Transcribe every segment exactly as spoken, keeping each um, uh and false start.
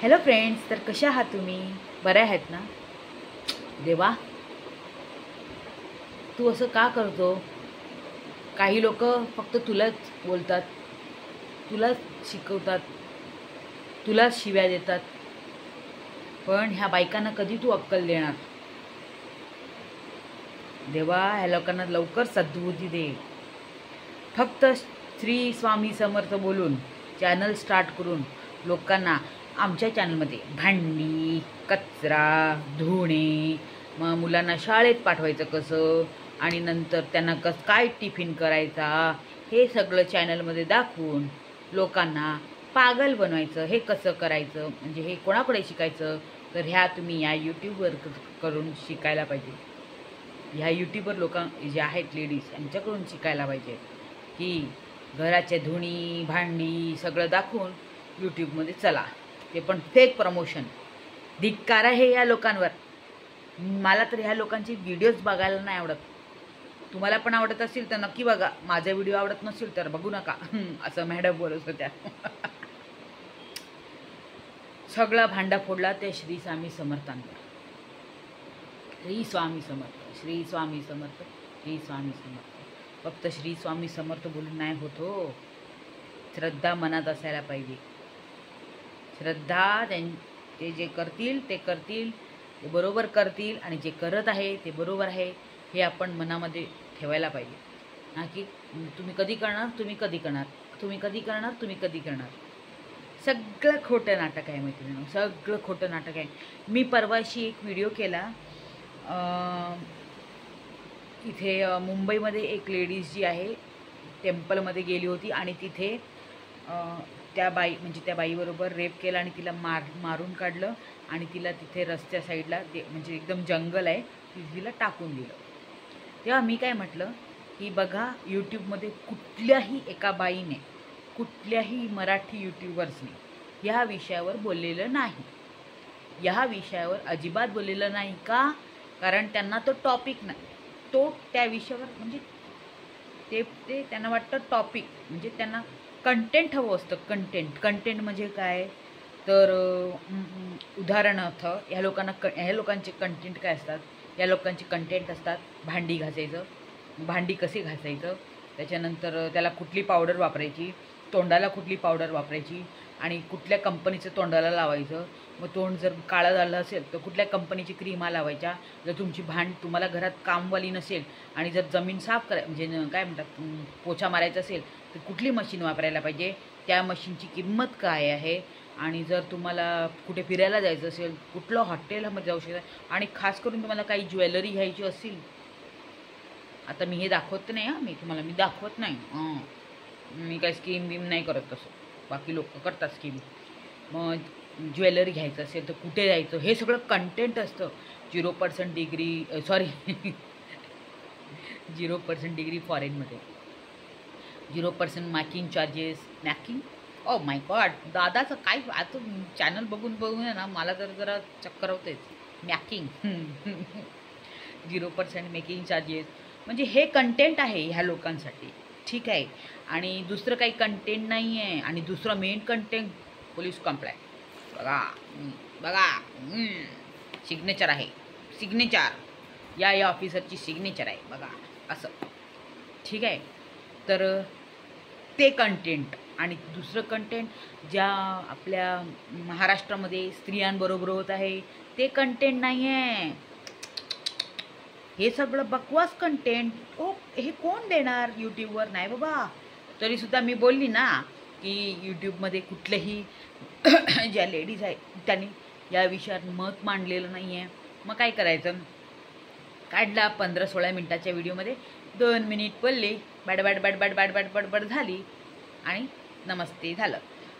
Hello friends, तर कशा आहात तुम्ही? बरे आहेत ना? देवा, तू असं का करतो? काही लोक फक्त तुलाच बोलतात, तुलाच शिकवतात, तुलाच शिव्या देतात, पण ह्या बायकांना कधी तू अक्कल देणार? देवा, ह्या लोकांना लवकर सद्बुद्धी दे. फक्त श्री स्वामी समर्थ बोलून चॅनल स्टार्ट करून लोकांना आमच्या चॅनलमध्ये भांडी, कचरा, धुणे, मग मुलांना शाळेत पाठवायचं कसं आणि नंतर त्यांना कसं काय टिफिन करायचा हे सगळं चॅनलमध्ये दाखवून लोकांना पागल बनवायचं. हे कसं करायचं, म्हणजे हे कोणाकडे शिकायचं? तर ह्या तुम्ही या यूट्यूबवर करून शिकायला पाहिजे. ह्या यूट्यूबर लोकां जे आहेत लेडीज यांच्याकडून शिकायला पाहिजे की घराच्या धुणी भांडी सगळं दाखवून यूट्यूबमध्ये चला, ते पण फेक प्रमोशन. धिक्कार आहे या लोकांवर. मला तर ह्या लोकांचे व्हिडिओज बघायला नाही आवडत. तुम्हाला पण आवडत असेल तर नक्की बघा, माझा व्हिडिओ आवडत नसेल तर बघू नका असं मॅडम बोलत होत्या. सगळा भांडा फोडला ते श्री स्वामी समर्थांवर. श्री स्वामी समर्थ, श्री स्वामी समर्थ, श्री स्वामी समर्थ. फक्त श्री स्वामी समर्थ बोलून नाही होत हो. श्रद्धा मनात असायला पाहिजे. श्रद्धा ते जे करतील ते करतील ते बरोबर करतील, आणि जे करत आहे ते बरोबर आहे हे आपण मनामध्ये ठेवायला पाहिजे. ना की तुम्ही कधी करणार, तुम्ही कधी करणार, तुम्ही कधी करणार, तुम्ही कधी करणार. सगळं खोटं नाटक आहे मैत्रिणी, सगळं खोटं नाटक आहे. मी परवाशी एक व्हिडिओ केला. इथे मुंबईमध्ये एक लेडीज जी आहे टेम्पलमध्ये गेली होती आणि तिथे त्या बाई म्हणजे त्या बाईबरोबर रेप केला आणि तिला मार मारून काढलं आणि तिला तिथे रस्त्या साईडला ते म्हणजे एकदम जंगल आहे तिला टाकून दिलं. तेव्हा मी काय म्हटलं की बघा, यूट्यूबमध्ये कुठल्याही एका बाईने, कुठल्याही मराठी यूट्यूबर्सने ह्या विषयावर बोललेलं नाही. ह्या विषयावर अजिबात बोललेलं नाही. का? कारण त्यांना तो टॉपिक नाही, तो त्या विषयावर म्हणजे ते ते त्यांना वाटतं टॉपिक म्हणजे त्यांना कंटेंट हवं असतं. कंटेंट कंटेंट म्हणजे काय तर उदाहरणार्थ ह्या लोकांना क ह्या लोकांचे कंटेंट काय असतात? या लोकांचे कंटेंट असतात भांडी घासायचं, भांडी कसे घासायचं, त्याच्यानंतर त्याला कुठली पावडर वापरायची, तोंडाला कुठली पावडर वापरायची आणि कुठल्या कंपनीचं तोंडाला लावायचं. मग तोंड जर काळं झालं असेल तर कुठल्या कंपनीची क्रीमा लावायच्या. जर तुमची भांड तुम्हाला घरात कामवाली नसेल आणि जर जमीन साफ कराय म्हणजे काय म्हणतात पोछा मारायचा असेल तर कुठली मशीन वापरायला पाहिजे, त्या मशीनची किंमत काय आहे. आणि जर तुम्हाला कुठे फिरायला जायचं असेल, कुठलं हॉटेलमध्ये जाऊ शकता, आणि खास करून तुम्हाला काही ज्वेलरी घ्यायची असेल, आता मी हे दाखवत नाही हां, मी तुम्हाला मी दाखवत नाही हां, मी काही स्कीम बीम नाही करत तसं, बाकी लोक करतात स्कीम. मग ज्वेलरी घ्यायचं असेल तर कुठे जायचं हे सगळं कंटेंट असतं. Zero percent degree sorry zero percent degree फॉरेनमध्ये, zero percent making charges. Making oh my god, दादाचं काय आता चॅनल बघून बघून आहे ना मला तर जरा चक्कर होतेच. Making zero percent making charges म्हणजे हे कंटेंट आहे ह्या लोकांसाठी, ठीक आहे. आणि दुसरं काही कंटेंट नाही आहे. आणि दुसरं मेन कंटेंट पोलीस कंप्लाय. बघा बघा सिग्नेचर आहे, सिग्नेचर या या ऑफिसरची सिग्नेचर आहे बघा असं, ठीक आहे. तर ते कंटेंट आणि दुसरं कंटेंट ज्या आपल्या महाराष्ट्रामध्ये स्त्रियांबरोबर होत आहे ते कंटेंट नाही आहे. हे सगळं बकवास कंटेंट ओ हे कोण देणार यूट्यूबवर? नाही बाबा. तरीसुद्धा मी बोलली ना की यूट्यूबमध्ये कुठलेही ज्या लेडीज आहेत त्यांनी या विषयावर मत मांडलेलं नाही आहे. मग काय करायचं? काढला पंधरा सोळा मिनटाच्या व्हिडिओमध्ये दोन मिनिट बोलले, बडबड बडबड बडबड बडबड झाली आणि नमस्ते झालं.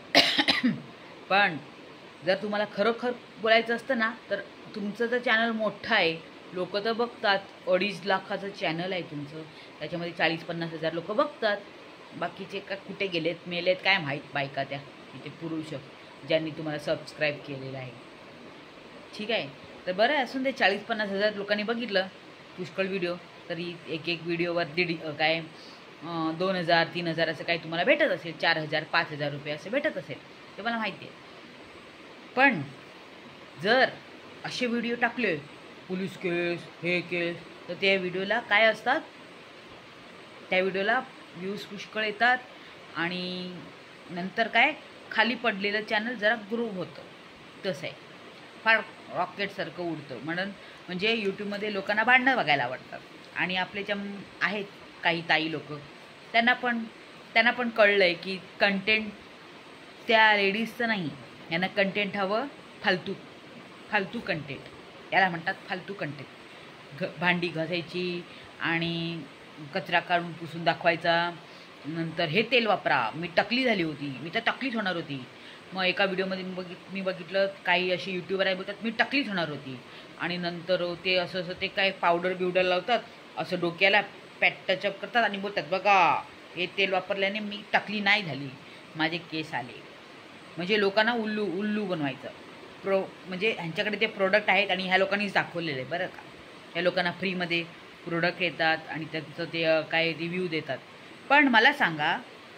पण जर तुम्हाला खरोखर बोलायचं असतं ना तर तुमचं जर चॅनल मोठं आहे, लोक तर बघतात, अडीच लाखाचं चॅनल आहे तुमचं, त्याच्यामध्ये चाळीस पन्नास हजार लोक बघतात. बाकीचे का कुठे गेलेत मेलेत काय माहीत, बायका त्या तिथे पुरुष ज्यांनी तुम्हाला सबस्क्राईब केलेलं आहे, ठीक आहे. तर बरं असून ते चाळीस पन्नास हजार लोकांनी बघितलं पुष्कळ व्हिडिओ, तरी एक एक व्हिडिओवर दीड काय दोन हजार तीन हजार असं काही तुम्हाला भेटत असेल, चार हजार पाच हजार रुपये असे भेटत असेल, ते मला माहिती आहे. पण जर असे व्हिडिओ टाकले पोलीस केस हे केस तर त्या व्हिडिओला काय असतात, त्या व्हिडिओला व्ह्यूज पुष्कळ येतात आणि नंतर काय खाली पडलेलं चॅनल जरा ग्रो होतं. तसं आहे, फार रॉकेटसारखं उडतं. म्हणून म्हणजे यूट्यूबमध्ये लोकांना भांडणं बघायला आवडतात आणि आपले ज्या आहेत काही ताई लोक त्यांना पण त्यांना पण कळलं आहे की कंटेंट त्या लेडीजचं नाही, यांना कंटेंट हवं फालतू फालतू कंटेंट, याला म्हणतात फालतू कंटेंट. घ भांडी घासायची आणि कचरा काढून पुसून दाखवायचा, नंतर हे तेल वापरा, मी टकली झाली होती, मी तर टकलीच होणार होती. मग एका व्हिडिओमध्ये मी बघित मी बघितलं काही असे यूट्यूबर आहे बोलतात मी टकलीच होणार होती आणि नंतर ते असं असं ते काय पावडर बिवडर लावतात, असं डोक्याला पॅट टचअप करतात आणि बोलतात बघा हे तेल वापरल्याने मी टकली नाही झाली, माझे केस आले. म्हणजे लोकांना उल्लू उल्लू बनवायचं. प्रो म्हणजे ह्यांच्याकडे ते प्रोडक्ट आहेत आणि ह्या लोकांनीच दाखवलेलं आहे बरं का. ह्या लोकांना फ्रीमध्ये प्रोडक्ट येतात आणि त्याचं ते काय रिव्ह्यू देतात. पण मला सांगा,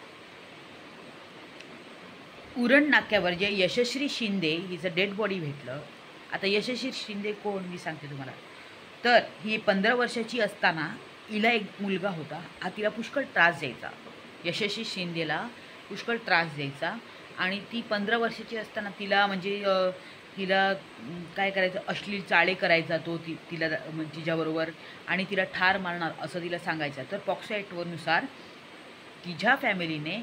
उरण नाक्यावर जे यशस्वी शिंदे हिचं डेड बॉडी भेटलं. आता यशस्वी शिंदे कोण मी सांगते तुम्हाला. तर ही पंधरा वर्षाची असताना हिला एक मुलगा होता, हा तिला पुष्कळ त्रास द्यायचा. यशस्वी शिंदेला पुष्कळ त्रास द्यायचा आणि ती पंधरा वर्षाची असताना तिला म्हणजे तिला काय करायचं, अश्लील चाळे करायचा तो ती तिला तिच्याबरोबर आणि तिला ठार मारणार असं तिला सांगायचं. तर पॉक्सो ॲक्टनुसार तिच्या फॅमिलीने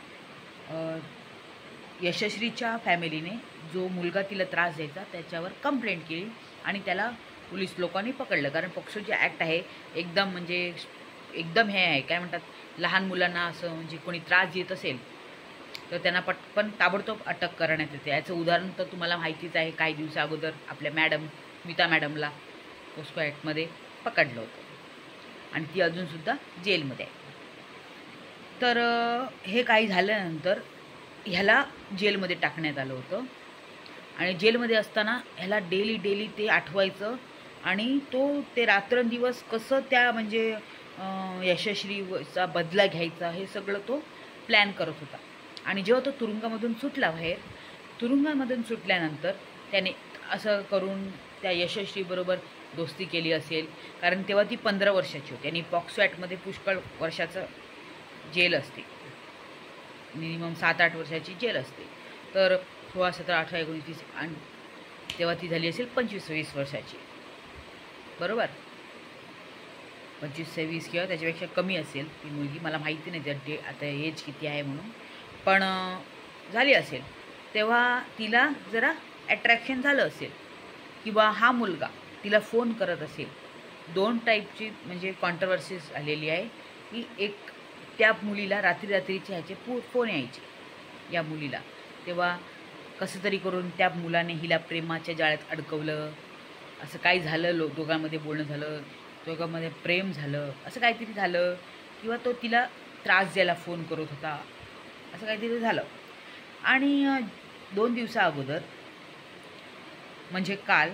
यशस्वीच्या फॅमिलीने जो मुलगा तिला त्रास द्यायचा त्याच्यावर कंप्लेंट केली आणि त्याला पोलीस लोकांनी पकडलं. कारण पॉक्सो जे ॲक्ट आहे एकदम म्हणजे एकदम हे आहे काय म्हणतात, लहान मुलांना असं म्हणजे कोणी त्रास देत असेल तर त्यांना पटकन ताबडतोब अटक करण्यात येते. याचं उदाहरण तर तुम्हाला माहितीच आहे, काही दिवसा अगोदर आपल्या मॅडम स्मिता मॅडमला पॉक्सो ॲक्टमध्ये पकडलं होतं आणि ती अजूनसुद्धा जेलमध्ये आहे. तर हे काही झाल्यानंतर ह्याला जेलमध्ये टाकण्यात आलं होतं आणि जेलमध्ये असताना ह्याला डेली डेली ते आठवायचं आणि तो ते रात्रंदिवस कसं त्या म्हणजे यशस्वीचा बदला घ्यायचा हे सगळं तो प्लॅन करत होता. आणि जेव्हा तो तुरुंगामधून सुटला बाहेर, तुरुंगामधून सुटल्यानंतर त्याने असं करून त्या यशस्वीबरोबर दोस्ती केली असेल, कारण तेव्हा ती पंधरा वर्षाची होती आणि पॉक्सो ॲक्टमध्ये पुष्कळ वर्षाचं जेल असते, मिनिमम सात आठ वर्षाची जेल असते. तर सोळा सतरा अठरा एकोणीस वीस आणि तेव्हा ती झाली असेल पंचवीस वीस वर्षाची, बरोबर, पंचवीस सव्वीस किंवा त्याच्यापेक्षा कमी असेल ती मुलगी, मला माहिती नाही त्या डे आता एज किती आहे म्हणून, पण झाली असेल. तेव्हा तिला जरा ॲट्रॅक्शन झालं असेल किंवा हा मुलगा तिला फोन करत असेल. दोन टाईपची म्हणजे कॉन्ट्रोवर्सीज आलेली आहे की एक त्या मुलीला रात्री रात्रीचे ह्याचे पू फोन यायचे या मुलीला, तेव्हा कसं तरी करून त्या मुलाने हिला प्रेमाच्या जाळ्यात अडकवलं, असं काही झालं, लो दोघांमध्ये बोलणं झालं, दोघांमध्ये प्रेम झालं, असं काहीतरी झालं किंवा तो तिला त्रास द्यायला फोन करत होता, असं काहीतरी झालं. आणि दोन दिवसा अगोदर म्हणजे काल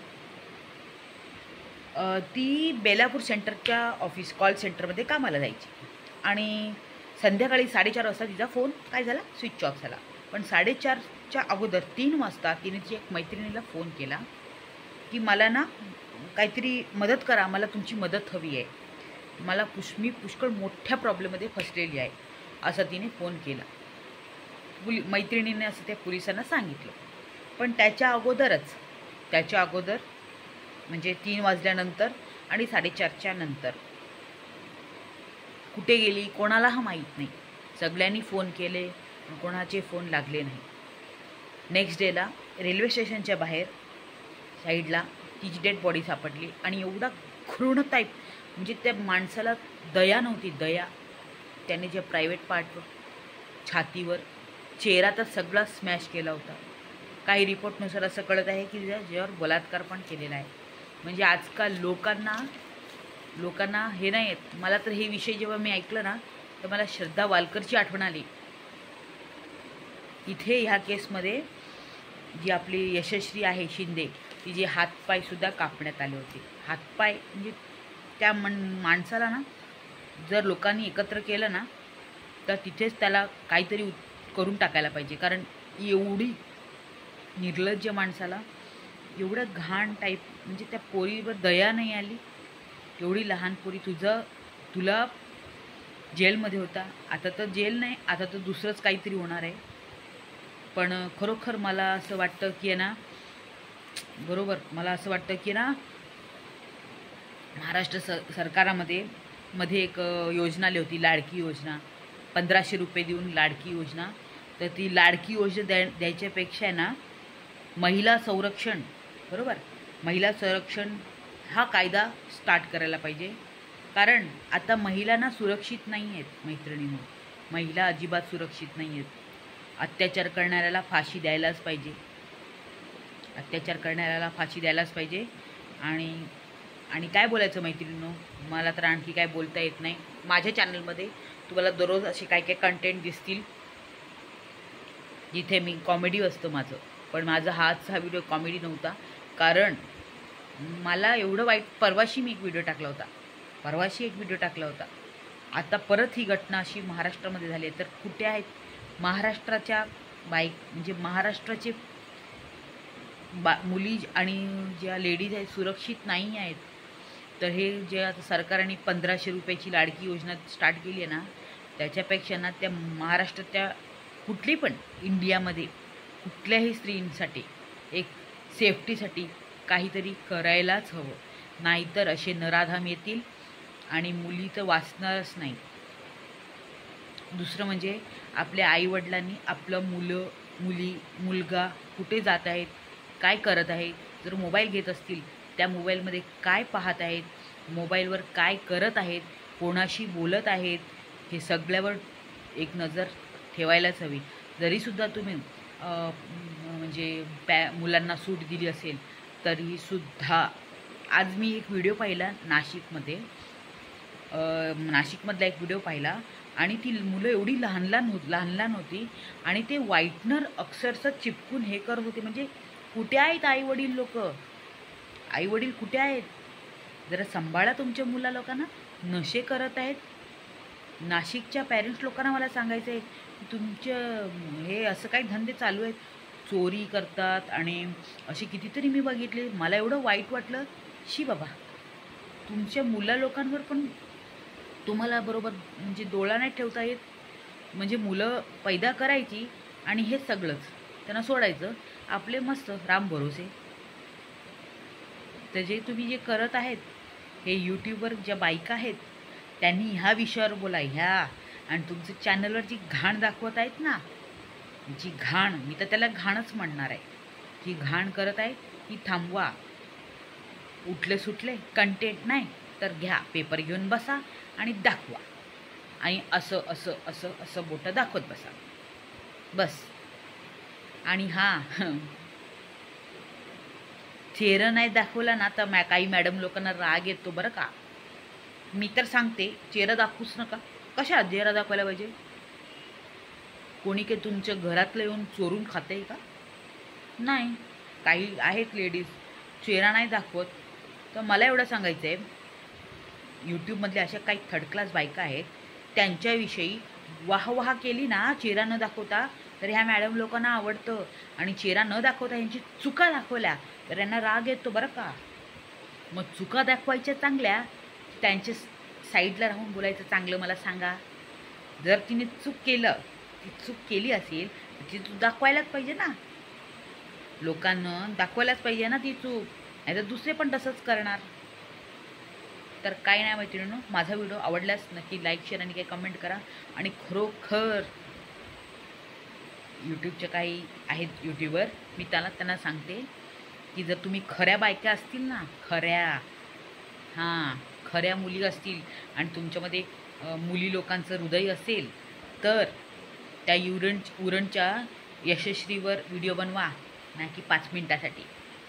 ती बेलापूर सेंटरच्या ऑफिस कॉल सेंटरमध्ये कामाला जायची आणि संध्याकाळी साडेचार वाजता तिचा फोन काय झाला, स्विच ऑफ झाला. पण साडेचारच्या अगोदर तीन वाजता तिने तिच्या एक मैत्रिणीला फोन केला की मला ना काहीतरी मदत करा, मला तुमची मदत हवी आहे, मला पुष मी पुष्कळ मोठ्या प्रॉब्लेममध्ये फसलेली आहे, असं तिने फोन केला. पुली मैत्रिणीने असं त्या पोलिसांना सांगितलं. पण त्याच्या अगोदरच त्याच्या अगोदर म्हणजे तीन वाजल्यानंतर आणि साडेचारच्या नंतर कुठे गेली कोणाला हा माहीत नाही. सगळ्यांनी फोन केले, कोणाचे फोन लागले नाही. नेक्स्ट डेला रेल्वे स्टेशनच्या बाहेर साईडला तिची डेड बॉडी सापडली आणि एवढा घृण टाईप म्हणजे त्या माणसाला दया नव्हती, दया. त्याने जे प्रायव्हेट पार्टवर, छातीवर, चेहरा तर सगळा स्मॅश केला होता. काही रिपोर्टनुसार असं कळत आहे की ज्याच्यावर बलात्कार पण केलेला आहे. म्हणजे आजकाल लोकांना लोकांना हे नाही येत. मला तर हे विषय जेव्हा मी ऐकलं ना तर मला श्रद्धा वालकरची आठवण आली. इथे ह्या केसमध्ये जी आपली यशस्वी आहे शिंदे, तिचे हातपायसुद्धा कापण्यात आले होते. हातपाय म्हणजे त्या मन माणसाला ना जर लोकांनी एकत्र केलं ना तर तिथेच त्याला काहीतरी करून टाकायला पाहिजे. कारण एवढी निर्लज्ज माणसाला एवढं घाण टाईप, म्हणजे त्या पोरीवर दया नाही आली. एवढी लहान पोरी, तुझं तुला जेलमध्ये होता, आता तर जेल नाही, आता तर दुसरंच काहीतरी होणार आहे. पण खरोखर मला असं वाटतं की ना, बरोबर मला असं वाटतं की ना, महाराष्ट्र स सरकारामध्ये मध्ये एक योजना आली होती, लाडकी योजना, पंधराशे रुपये देऊन लाडकी योजना. तर ती लाडकी योजना द्या द्यायच्यापेक्षा ना, महिला संरक्षण, बरोबर, महिला संरक्षण हा कायदा स्टार्ट करायला पाहिजे. कारण आता महिलांना सुरक्षित नाही आहेत मैत्रिणींनो, महिला अजिबात सुरक्षित नाही आहेत. अत्याचार करणाऱ्याला फाशी द्यायलाच पाहिजे, अत्याचार करणाऱ्याला फाशी द्यायलाच पाहिजे. आणि आणि काय बोलायचं मैत्रिणींनो, मला तर आणखी काय बोलता येत नाही. माझ्या चॅनलमध्ये तुम्हाला दररोज असे काय काय कंटेंट दिसतील जिथे मी कॉमेडी असतं माझं. पण माझा हाच हा व्हिडिओ कॉमेडी नव्हता, कारण मला एवढं वाईट, परवाशी मी एक व्हिडिओ टाकला होता, परवाशी एक व्हिडिओ टाकला होता. आता परत ही घटना अशी महाराष्ट्रामध्ये झाली आहे. तर कुठे आहेत महाराष्ट्राच्या बाईक, म्हणजे महाराष्ट्राचे बा मुली आणि ज्या लेडीज आहेत सुरक्षित नाही आहेत. तर हे जे आता सरकारने पंधराशे रुपयाची लाडकी योजना स्टार्ट केली आहे ना, त्याच्यापेक्षा ना त्या महाराष्ट्राच्या कुठली पण इंडियामध्ये कुठल्याही स्त्रींसाठी एक सेफ्टीसाठी काहीतरी करायलाच हवं. नाहीतर असे नराधाम येतील आणि मुली तर वाचणारच नाही. दुसरं म्हणजे आपल्या आईवडिलांनी आपलं मुलं मुली मुलगा कुठे जात आहेत, काय करत आहेत, जर मोबाईल घेत असतील त्या मोबाईलमध्ये काय पाहत आहेत, मोबाईलवर काय करत आहेत, कोणाशी बोलत आहेत, हे सगळ्यावर एक नजर ठेवायलाच हवी. जरीसुद्धा तुम्ही म्हणजे पॅ मुलांना सूट दिली असेल तरीसुद्धा. आज मी एक व्हिडिओ पाहिला नाशिकमध्ये, नाशिकमधला एक व्हिडिओ पाहिला आणि ती मुलं एवढी लहान लहान हो लहान लहान होती आणि ते व्हाईटनर अक्षरशः चिपकून हे करत होते. म्हणजे कुठे आहेत आईवडील लोक, आईवडील कुठे आहेत? जरा सांभाळा तुमच्या मुला लोकांना. नशे करत आहेत. नाशिकच्या पॅरेंट्स लोकांना मला सांगायचं आहे की तुमचं हे असं काही धंदे चालू आहेत, चोरी करतात आणि असे कितीतरी मी बघितले. मला एवढं वाईट वाटलं, शी बाबा, तुमच्या मुला लोकांवर पण तुम्हाला बरोबर म्हणजे डोळा नाही ठेवता येत. म्हणजे मुलं पैदा करायची आणि हे सगळंच त्यांना सोडायचं. आपले मस्त राम भरोसे. तर जे तुम्ही जे करत आहेत, हे यूट्यूबवर ज्या बायका आहेत त्यांनी ह्या विषयावर बोला, ह्या आणि तुमचं चॅनलवर जी घाण दाखवत आहेत ना, जी घाण, मी तर त्याला घाणच म्हणणार आहे, जी घाण करत आहे ती थांबवा. उठले सुटले कंटेंट नाही तर घ्या पेपर घेऊन बसा आणि दाखवा, आणि असं असं असं असं बोटं दाखवत बसा बस. आणि हां, चेहरा नाही दाखवला ना तर मॅ काही मॅडम लोकांना राग येतो बरं का. मी तर सांगते चेहरा दाखवूच नका. कशा चेहरा दाखवायला पाहिजे? कोणी काही तुमच्या घरातलं येऊन चोरून खाते का? नाही. काही आहेत लेडीज चेहरा नाही दाखवत. तर मला एवढं सांगायचं आहे, यूट्यूबमधले अशा काही थर्ड क्लास बायका आहेत, त्यांच्याविषयी वाहवाह केली ना चेहरा न दाखवता, तर ह्या मॅडम लोकांना आवडतं. आणि चेहरा न दाखवता यांची चुका दाखवल्या तर यांना राग येतो बरं का. मग चुका दाखवायच्या चांगल्या, त्यांच्या साईडला राहून बोलायचं चांगलं मला सांगा. जर तिने चूक केलं, ती चूक केली असेल तर ती चूक दाखवायलाच पाहिजे ना, लोकांना दाखवायलाच पाहिजे ना ती चूक, नाही तर दुसरे पण तसंच करणार. तर काय नाही मैत्रिणींनो, माझा व्हिडिओ आवडल्यास नक्की लाईक शेअर आणि काही कमेंट करा. आणि खरोखर यूट्यूबचे काही आहेत यूट्यूबर, मी त्यांना त्यांना सांगते की जर तुम्ही खऱ्या बायका असतील ना, खऱ्या हां खऱ्या मुली असतील आणि तुमच्यामध्ये मुली लोकांचं हृदय असेल, तर त्या युरण उरणच्या यशस्वीवर व्हिडिओ बनवा, नाही की पाच मिनटासाठी.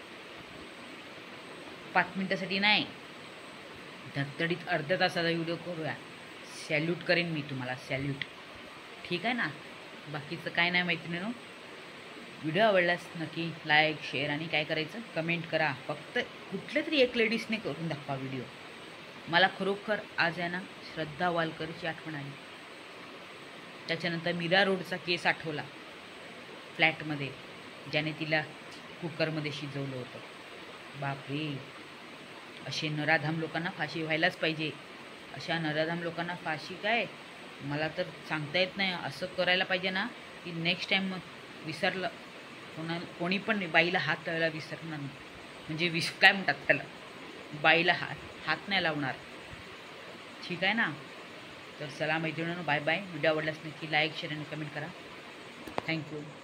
पाच मिनटासाठी नाही, धडधडीत अर्ध्या तासाचा व्हिडिओ करूया. सॅल्यूट करेन मी तुम्हाला, सॅल्यूट. ठीक आहे ना. बाकीचं काय नाही मैत्रिणींनो. व्हिडिओ आवडल्यास नक्की लाईक शेअर आणि काय करायचं कमेंट करा. फक्त कुठल्या तरी एक लेडीजने करून दाखवा व्हिडिओ. मला खरोखर आज आहे ना श्रद्धा वालकरची आठवण आली. त्याच्यानंतर मीरा रोडचा केस आठवला फ्लॅटमध्ये. ज्याने तिला कुकरमध्ये शिजवलं होतं. बापरे, असे नराधाम लोकांना फाशी व्हायलाच पाहिजे. अशा नराधाम लोकांना फाशी काय, मला तर सांगता येत नाही. असं करायला पाहिजे ना की नेक्स्ट टाईम विसरलं कोणा कोणी पण बाईला हात लावायला विसरणार नाही. म्हणजे विस काय म्हणतात त्याला, बाईला हात हात नाही लावणार. ठीक आहे ना. तर चला मैत्रिणींनो, बाय बाय. व्हिडिओ आवडल्यास नक्की लाईक शेअर आणि कमेंट करा. थँक्यू.